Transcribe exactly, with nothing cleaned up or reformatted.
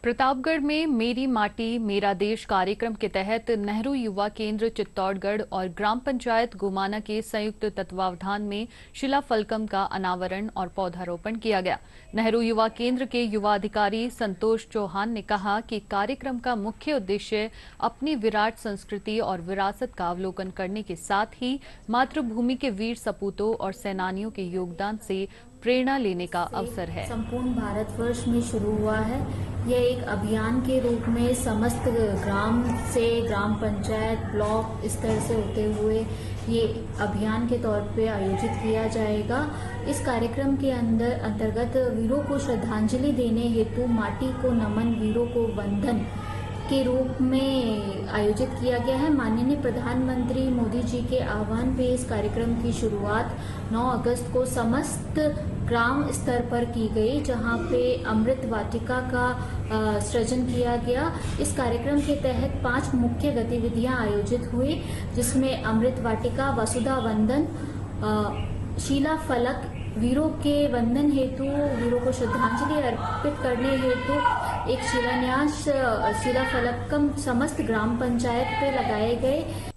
प्रतापगढ़ में मेरी माटी मेरा देश कार्यक्रम के तहत नेहरू युवा केंद्र चित्तौड़गढ़ और ग्राम पंचायत गोमाना के संयुक्त तत्वावधान में शिला फलकम का अनावरण और पौधारोपण किया गया। नेहरू युवा केंद्र के युवा अधिकारी संतोष चौहान ने कहा कि कार्यक्रम का मुख्य उद्देश्य अपनी विराट संस्कृति और विरासत का अवलोकन करने के साथ ही मातृभूमि के वीर सपूतों और सेनानियों के योगदान से प्रेरणा लेने का अवसर है। संपूर्ण भारतवर्ष में शुरू हुआ है। यह एक अभियान के रूप में समस्त ग्राम से ग्राम पंचायत ब्लॉक स्तर से होते हुए ये अभियान के तौर पे आयोजित किया जाएगा। इस कार्यक्रम के अंदर अंतर्गत वीरों को श्रद्धांजलि देने हेतु माटी को नमन वीरों को वंदन के रूप में आयोजित किया गया है। माननीय प्रधानमंत्री मोदी जी के आह्वान पे इस कार्यक्रम की शुरुआत नौ अगस्त को समस्त ग्राम स्तर पर की गई, जहां पे अमृत वाटिका का सृजन किया गया। इस कार्यक्रम के तहत पांच मुख्य गतिविधियां आयोजित हुई, जिसमें अमृत वाटिका, वसुधा वंदन, शिला फलक, वीरों के वंदन हेतु वीरों को श्रद्धांजलि अर्पित करने हेतु एक शिलान्यास शिला फलकम समस्त ग्राम पंचायत पे लगाए गए।